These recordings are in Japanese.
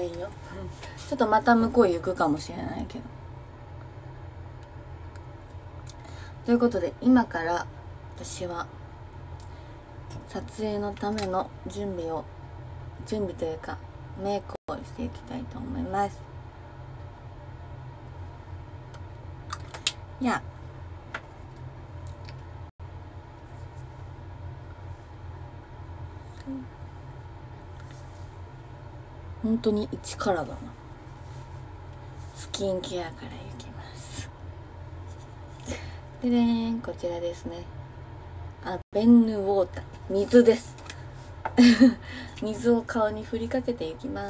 めんよちょっとまた向こう行くかもしれないけど。ということで今から私は撮影のための準備というかメイクをしていきたいと思います。いや本当に一からだな。スキンケアからいきます。ででーん、こちらですね。ベンヌウォーター、水です水を顔に振りかけていきます。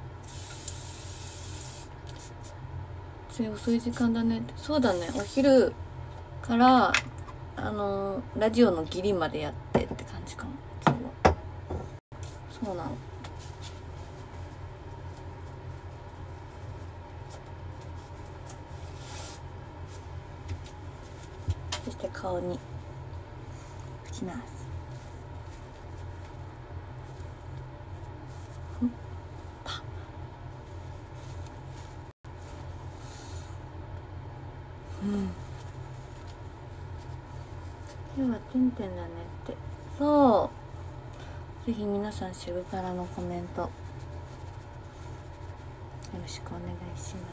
つい遅い時間だねって。そうだね、お昼からラジオのギリまでやってって感じかも今日は。そうなの。そして顔に拭きます。今日はてんてんだねって。そう、ぜひ皆さんシブパラのコメントよろしくお願いします。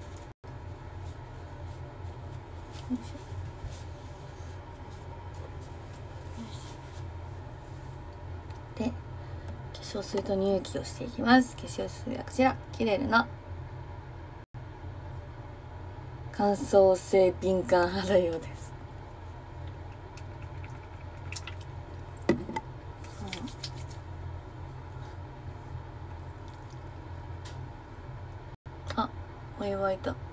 よいしょ。で、化粧水と乳液をしていきます。化粧水はこちら、キレルの乾燥性敏感肌用です。あ、お湯沸いた。ス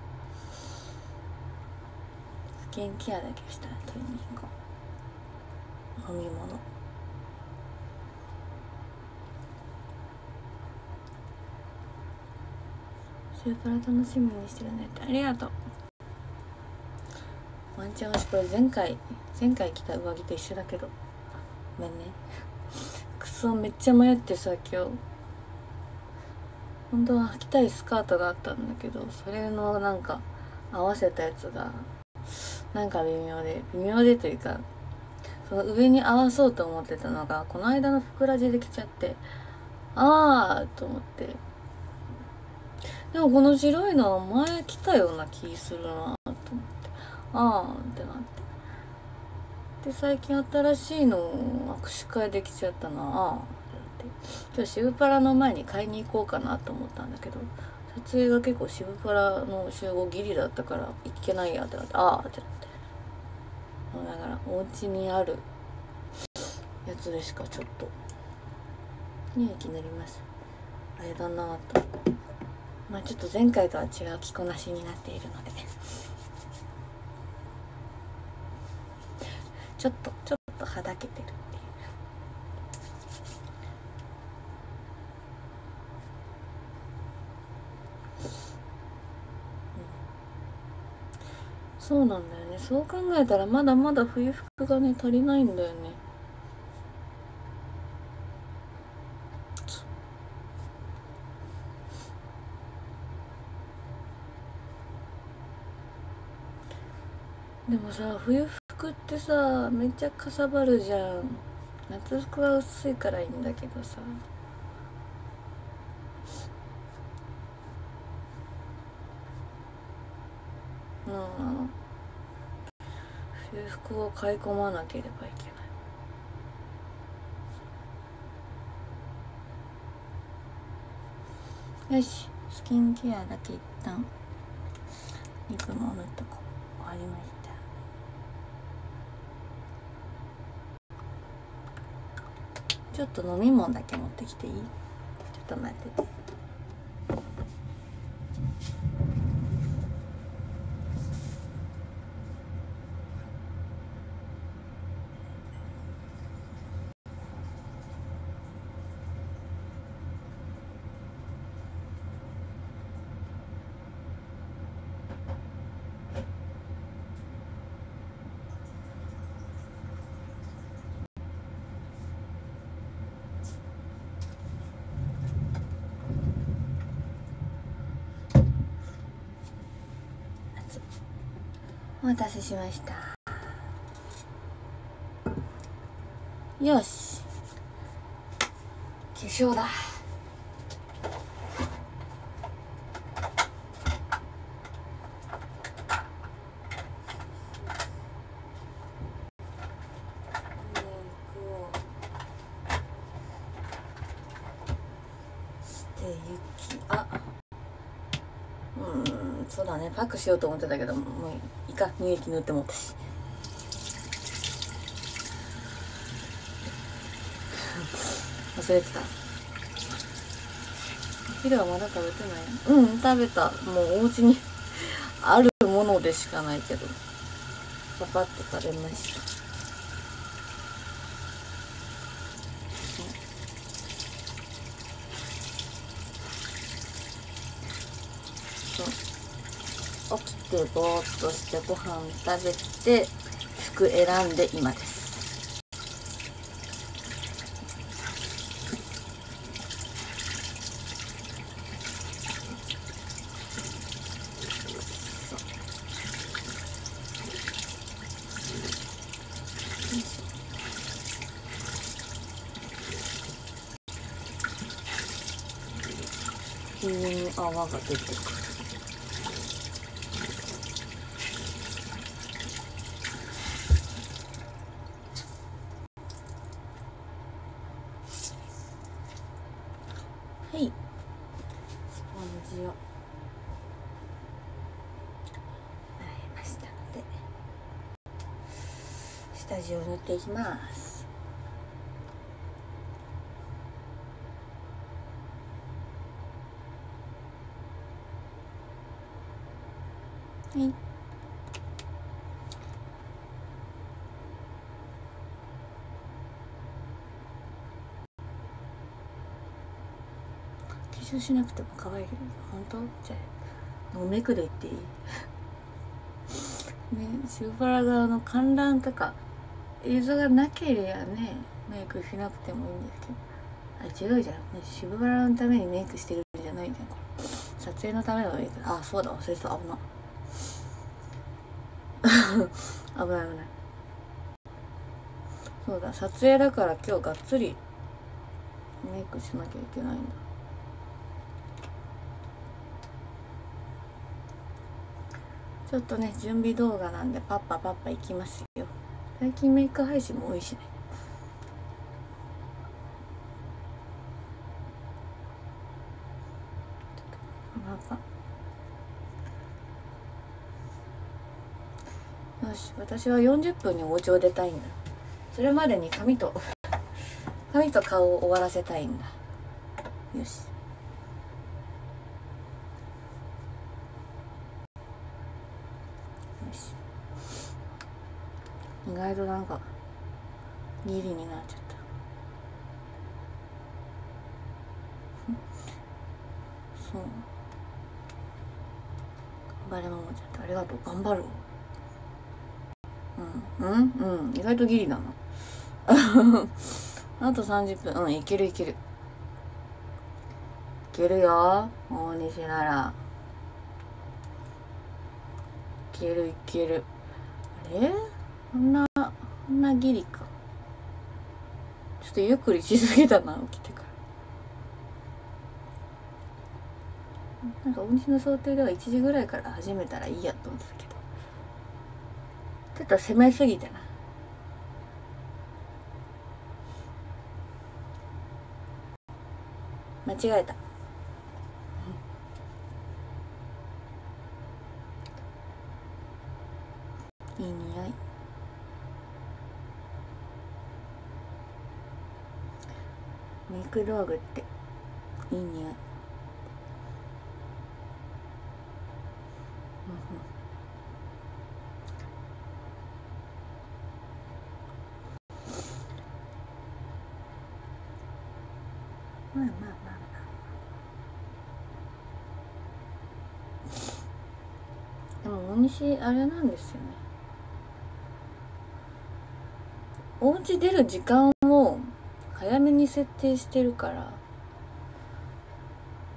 キンケアだけしたら取りに行こう。飲み物。シュープラ楽しみにしてるねって。ありがとう。ワンチャン私これ前回着た上着と一緒だけどごめんね。クソめっちゃ迷ってさ、今日本当は履きたいスカートがあったんだけど、それのなんか合わせたやつがなんか微妙でというか、その上に合わそうと思ってたのがこの間のふくらじで着ちゃって、あーと思って。でもこの白いのは前着たような気するなと思って、あーってなって、で最近新しいの握手会できちゃったなあって、今日渋パラの前に買いに行こうかなと思ったんだけど、撮影が結構渋パラの集合ギリだったから行けないやってなって、ああってなって、だからお家にあるやつでしかちょっと乳液塗ります。あれだなと。まあちょっと前回とは違う着こなしになっているのでちょっとはだけてるっていう。そうなんだよね。そう考えたらまだまだ冬服がね足りないんだよね。でもさ、冬服ってさめっちゃかさばるじゃん。夏服は薄いからいいんだけどさ、冬服を買い込まなければいけない。よし、スキンケアだけ一旦肉も塗っとこう。終わりました。ちょっと飲み物だけ持ってきていい？ちょっと待ってて。 待たせしました。よし、化粧だ。そうだね、パックしようと思ってたけど、もういいか、乳液塗ってもったし。忘れてた。昼はまだ食べてない？うん、食べた。もうお家にあるものでしかないけど、パパッと食べました。起きてぼーっとしてご飯食べて服選んで今です。急に泡が出てくる。はい、スポンジを洗いましたので下地を塗っていきます。はい、化粧しなくても可愛いけど、本当？じゃあもうメイクで言っていい？ね、シルバラ側の観覧とか映像がなければね、メイクしなくてもいいんですけど、あ、違うじゃん、ね、シルバラのためにメイクしてるんじゃないじゃん、これ撮影のためのメイク。あ、そうだ、忘れてた。危な危ない危ない。そうだ、撮影だから今日がっつりメイクしなきゃいけないんだ。ちょっとね、準備動画なんでパッパパッパいきますよ。最近メイク配信も多いしね。よし、私は40分にお家を出たいんだ。それまでに髪と顔を終わらせたいんだ。よし。よし。意外となんかギリになっちゃった。そう。頑張れももちゃん、ありがとう。頑張る。意外とギリだな。あと30分。いけるいける。いけるよ、大西なら。いけるいける。あれ？こんなギリか。ちょっとゆっくりしすぎたな、起きてから。なんか大西の想定では1時ぐらいから始めたらいいやと思ってたけど、ちょっと攻めすぎたな。間違えた。いい匂い。メイク道具っていい匂い。まあまあまあまあ。でも大西あれなんですよね。お家出る時間を早めに設定してるから、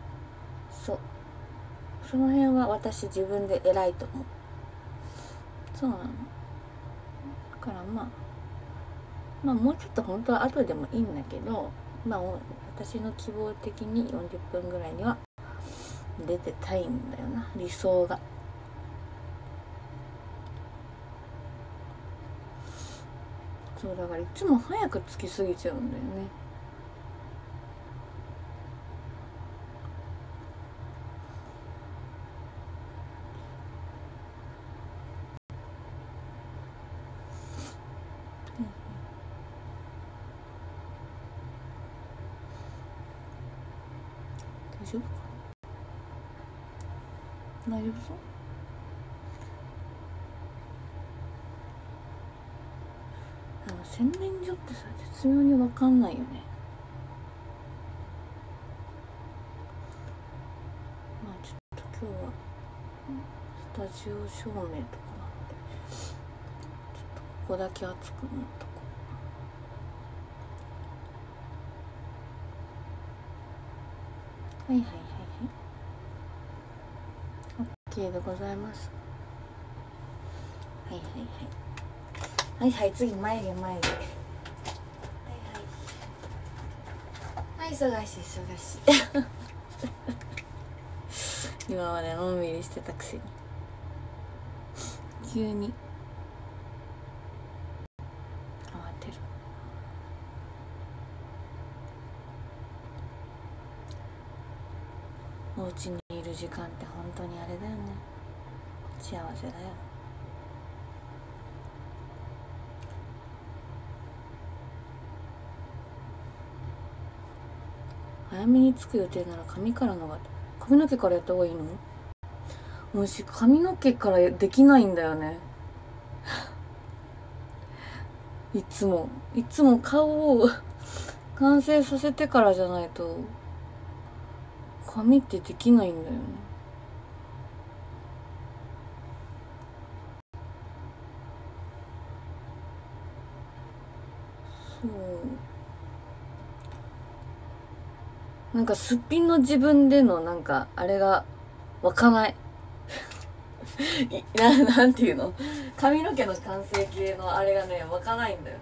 そう、その辺は私自分で偉いと思う。 そうなの。だからまあもうちょっと本当は後でもいいんだけど、まあ私の希望的に40分ぐらいには出てたいんだよな、理想が。そうだからいつも早く着きすぎちゃうんだよね。大丈夫かな。大丈夫そう。洗面所ってさ絶妙に分かんないよね。まあちょっと今日はスタジオ照明とかなのでちょっとここだけ熱くなっとこう。はいはいはいはい OK でございます。はいはいはいはいはい、次眉毛はいはいはい、忙しい忙しい今までのんびりしてたくせに急に慌てる。お家にいる時間って本当にあれだよね、幸せだよ。早めに着く予定なら髪の毛からやった方がいいの？もし髪の毛からできないんだよねいつも顔を完成させてからじゃないと髪ってできないんだよね。そうなんかすっぴんの自分でのなんかあれが湧かないなんていうの、髪の毛の完成形のあれがね湧かないんだよね。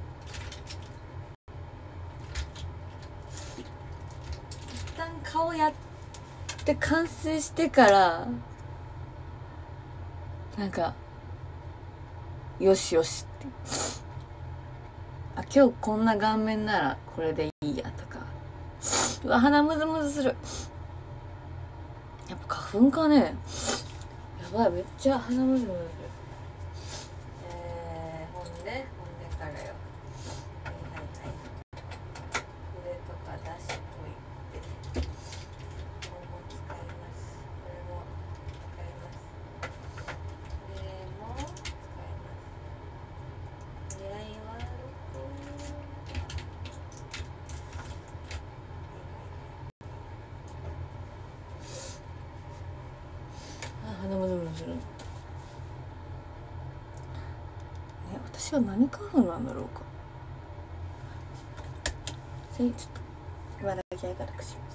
一旦顔やって完成してからなんかよしよしって、あ今日こんな顔面ならこれでいいやとか、うわ鼻ムズムズする。やっぱ花粉かね、やばいめっちゃ鼻ムズムズする。ほんでからよ。これとか出しといて、これも使います。これも使います。これも使います。狙いはどこ？鼻ムズムズする。私は何花粉なんだろうか。ちょっと今だけ明るくします、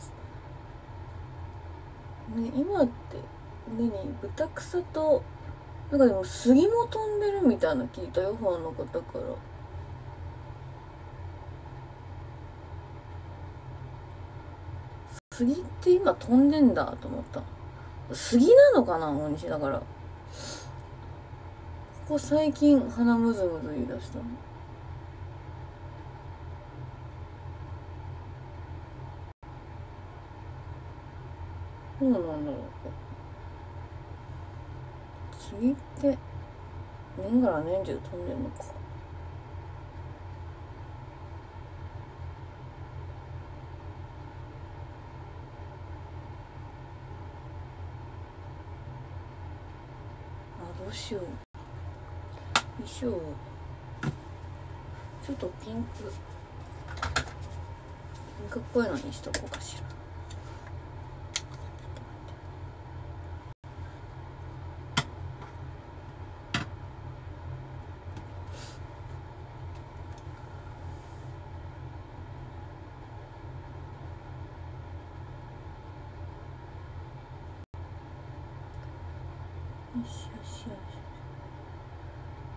ね、今って豚草となんかでも杉も飛んでるみたいな聞いたよ、ファンの方から。杉って今飛んでんだと思った。杉なのかな大西だから。ここ最近鼻ムズムズ言い出したの。どうなんだろうか。杉って年がら年中飛んでんのか。どうしよう。よいしょ。ちょっとピンクっぽいのにしとこうかしら。よしよしよし。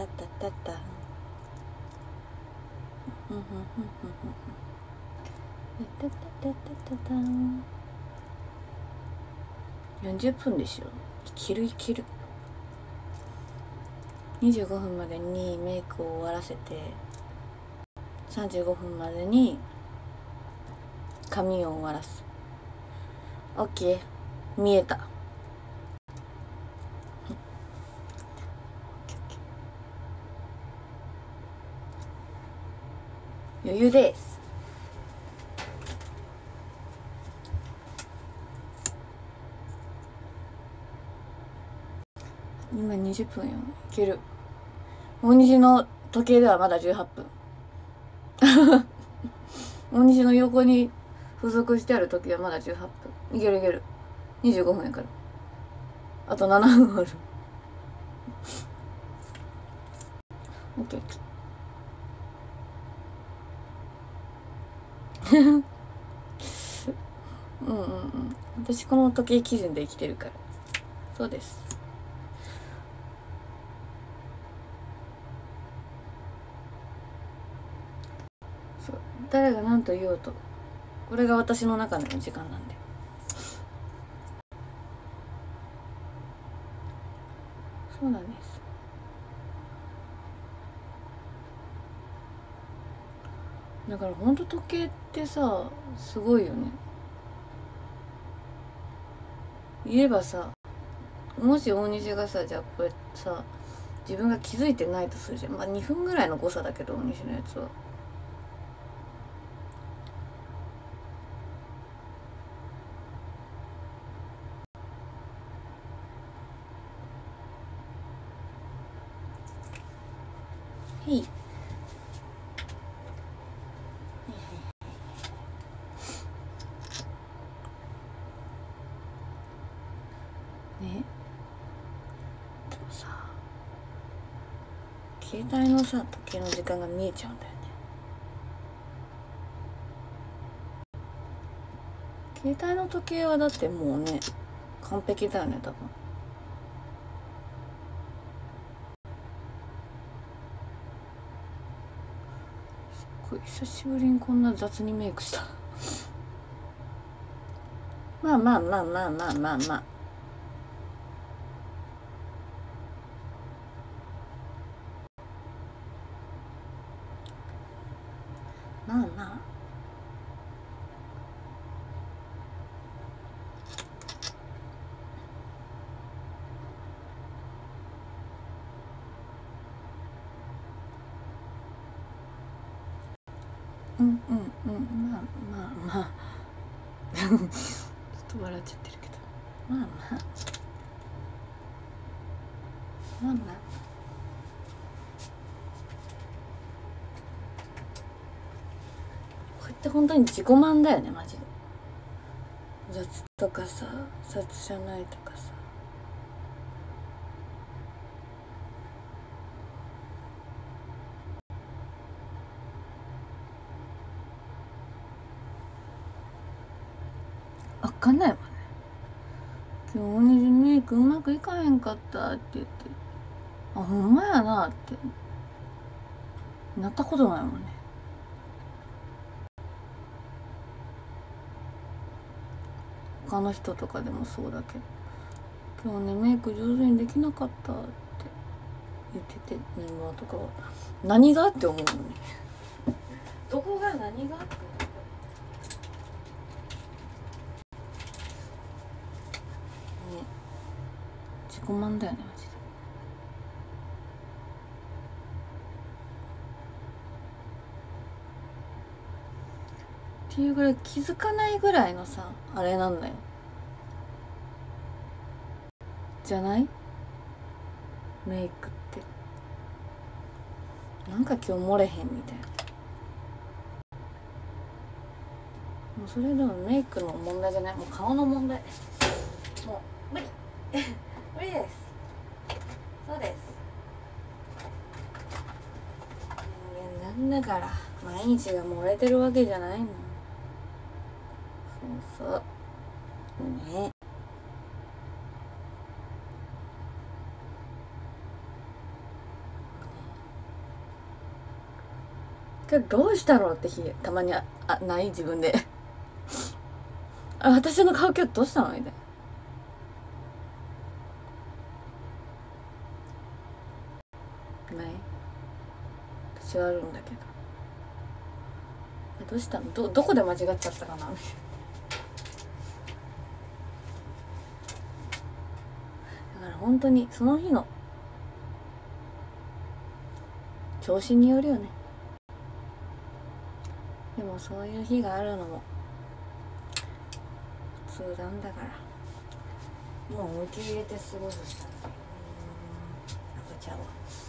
タタタタふんふんふんふんふんタタタタタタン40分でしょ。いけるいける。25分までにメイクを終わらせて35分までに髪を終わらす。 OK 見えた。余裕です。今20分よ。いける。大西の時計ではまだ18分。大西の横に付属してある時計はまだ18分。いけるいける。25分やから。あと7分ある。オッケーオッケー。うんうんうん。私この時計基準で生きてるから。そうです。そう。誰が何と言おうと、これが私の中での時間なんで。そうなんです。 だからほんと時計ってさすごいよね。言えばさ、もし大西がさ、じゃあこれさ自分が気づいてないとするじゃん。まあ2分ぐらいの誤差だけど、大西のやつは。へい。ね、でもさ、携帯のさ時計の時間が見えちゃうんだよね。携帯の時計はだってもうね完璧だよね、多分。すっごい久しぶりにこんな雑にメイクしたまあまあまあまあまあまあまあまあまあうんうんうん、まあまあまあちょっと笑っちゃってるけど、まあまあまあまあこれって本当に自己満だよね、マジで。雑とかさ、雑じゃないとかさ。わかんないもんね。今日同じメイクうまくいかへんかったって言って、あ、ほんまやなってなったことないもんね。他の人とかでもそうだけど、今日ねメイク上手にできなかったって言ってて、メンバーとかは何がって思うのねどこが何がってね、自己満だよねマジで。っていうぐらい気づかないぐらいのさあれなんだよ、じゃない？メイクってなんか今日漏れへんみたいな。もうそれでもメイクの問題じゃない、もう顔の問題。もう無理無理です。そうです。人間なんだから毎日が漏れてるわけじゃないの。そうそうね。けどどうしたのって日たまにない自分であ、私の顔今日どうしたのみたいな。ない。私はあるんだけど、どうしたの、どこで間違っちゃったかなみたいな。だから本当にその日の調子によるよね。でもそういう日があるのも普通なんだから、もう受け入れて過ごすしかない。赤ちゃんは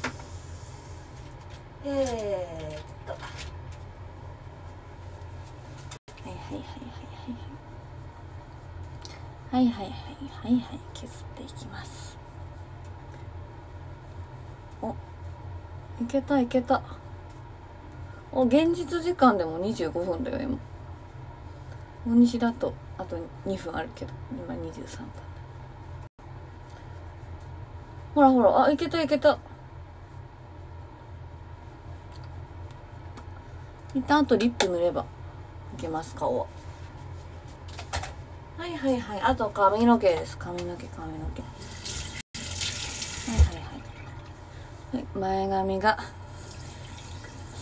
はいはいはいはいはいはいはいはいはい、削っていきます。お、いけたいけた。お、現実時間でも25分だよ今。大西だとあと2分あるけど今23分。ほらほら、あ、いけたいけた。一旦あとリップ塗ればいけます、顔は。はいはいはい、あと髪の毛です。髪の毛はいはいはいはい、前髪が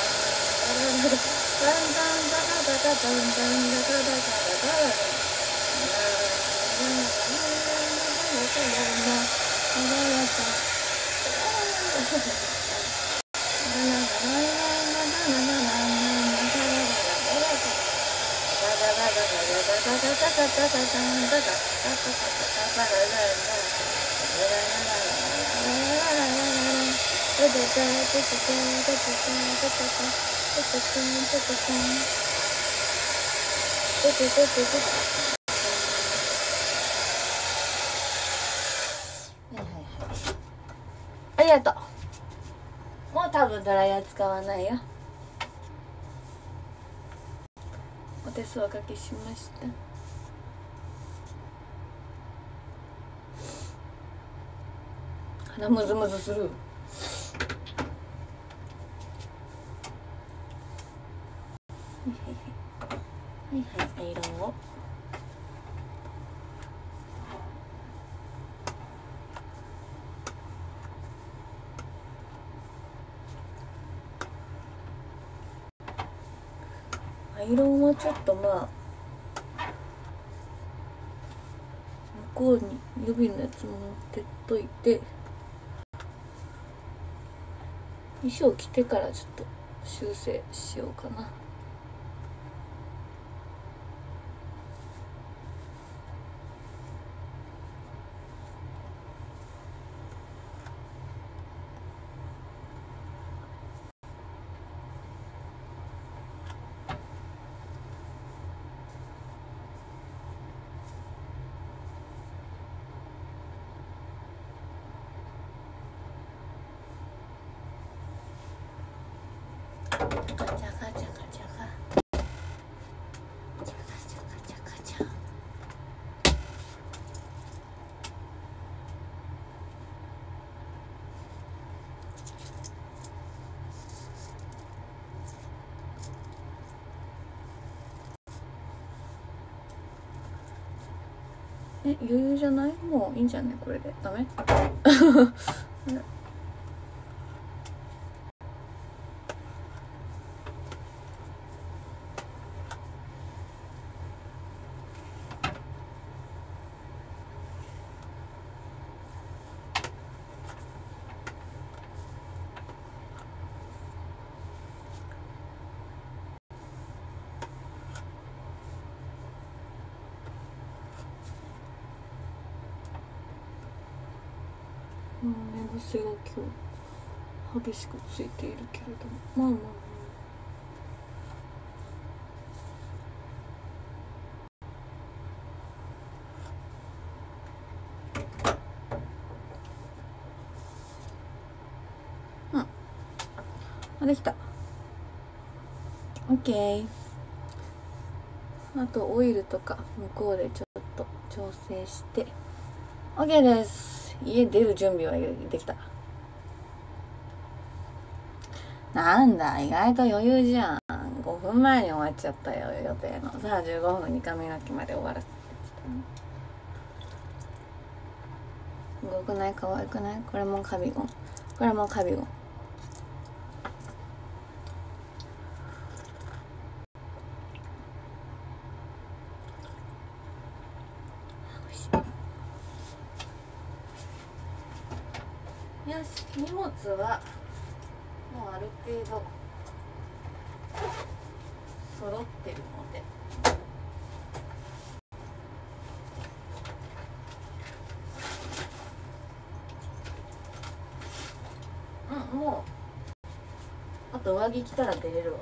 ありがとう。もう多分ドライヤー使わないよ。お手数おかけしました。鼻ムズムズする。はいはい、アイロンを。アイロンはちょっとまあ向こうに予備のやつも持ってっといて、衣装着てからちょっと修正しようかな。ガチャガチャガチャガチャガチャガチャガチャ。余裕じゃない？もういいんじゃない？これでダメ？寝癖が今日激しくついているけれども、まあまああ、できた。 OK。 あとオイルとか向こうでちょっと調整して OK です。家出る準備はできた。なんだ、意外と余裕じゃん。5分前に終わっちゃったよ、予定の。さあ15分に髪の毛まで終わらせてきた。動くない？可愛くない？これもカビゴン。これもカビゴン。よし、荷物はもうある程度揃ってるので、もうあと上着着たら出れるわ。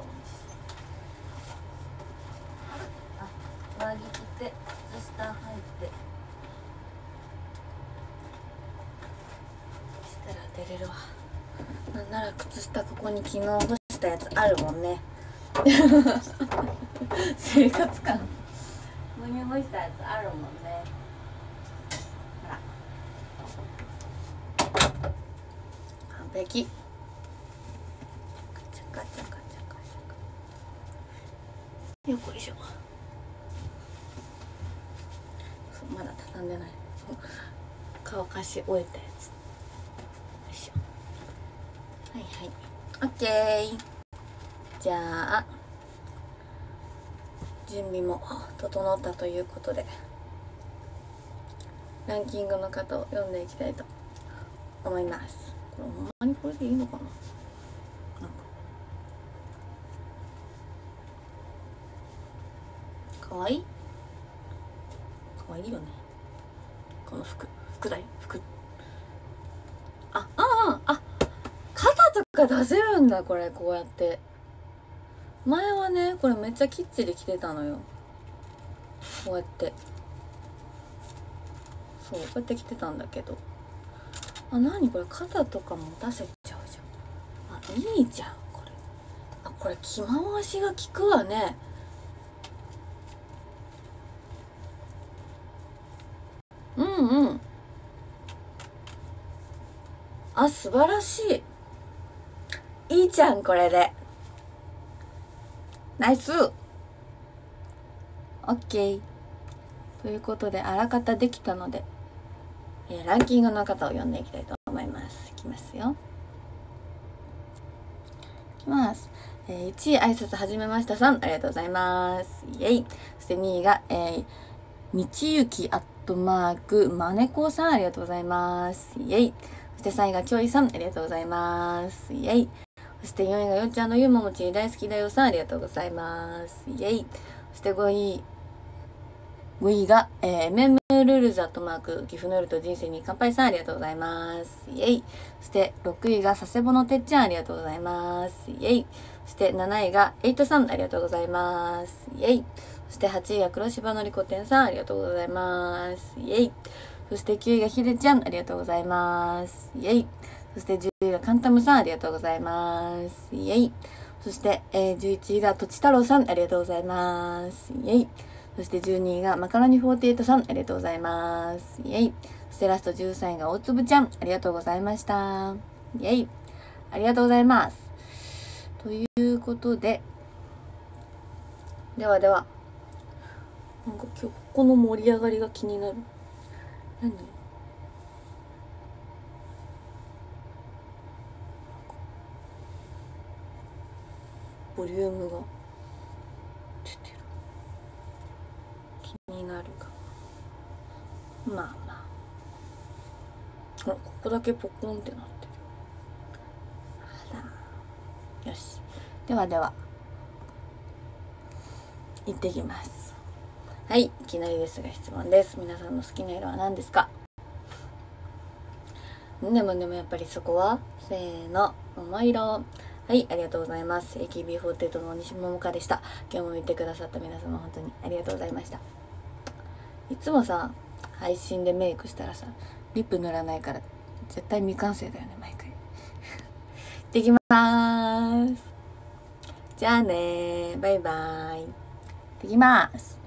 上着着て靴下履いてしたら出れるわ。なんなら靴下ここに昨日干したやつあるもんね。生活感ここに干したやつあるもんね。ほら完璧。カチャカチャカチャカチャ。よっこいしょ。まだ畳んでない。乾かし終えたやつ。よいしょ。はいはい。オッケー。じゃあ準備も整ったということで、ランキングの方を読んでいきたいと思います。これほんまにこれでいいのかな。なんかかわいい。かわいいよね。この服だよ。肩とか出せるんだこれ。こうやって前はねこれめっちゃきっちり着てたのよ。こうやってこうやって着てたんだけど、何これ肩とかも出せちゃうじゃん。いいじゃんこれ。これ着回しが効くわね。素晴らしい。いいじゃんこれで。ナイス。オッケー。ということであらかたできたので、ランキングの方を読んでいきたいと思います。いきますよ。いきます。1位挨拶はじめましたさん、ありがとうございます。イエイ。そして2位が、道行きマネコさん、ありがとうございます。イエイ。そして3位がきょいさん、ありがとうございます。イエイ。そして4位がよっちゃんのゆうももち大好きだよさん、ありがとうございます。イエイ。そして5位が、メンムルールズ岐阜の夜と人生に乾杯さん、ありがとうございます。イエイ。そして6位が佐世保のてっちゃん、ありがとうございます。イエイ。そして7位がエイトさん、ありがとうございます。イエイ。そして8位が黒芝のりこ店さん、ありがとうございます。イエイ。そして9位がひでちゃん、ありがとうございます。イエイ。そして10位がカンタムさん、ありがとうございます。イエイ。そして、11位がとち太郎さん、ありがとうございます。イエイ。そして12位がマカロニ48さん、ありがとうございます。イエイ。そしてラスト13位が大粒ちゃん、ありがとうございました。イエイ。ありがとうございます。ということで、ではなんか今日ここの盛り上がりが気になる。何？ボリュームが出てる。気になるか。ほら、ここだけポコンってなってる。よし。では行ってきます。はい、いきなりですが質問です。皆さんの好きな色は何ですか？でもやっぱりそこはせーの、桃色。はい、ありがとうございます。AKB48 の西桃香でした。今日も見てくださった皆様本当にありがとうございました。いつもさ、配信でメイクしたらさ、リップ塗らないから絶対未完成だよね、毎回。行ってきまーす。じゃあねー、バイバーイ。行ってきます。